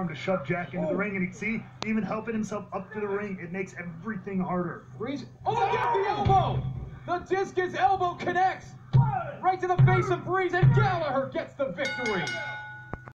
arm to shove Jack into the ring, and see, even helping himself up to the ring, it makes everything harder. Breeze. Oh, get the elbow! The Discus elbow connects right to the face of Breeze, and Gallagher gets the victory.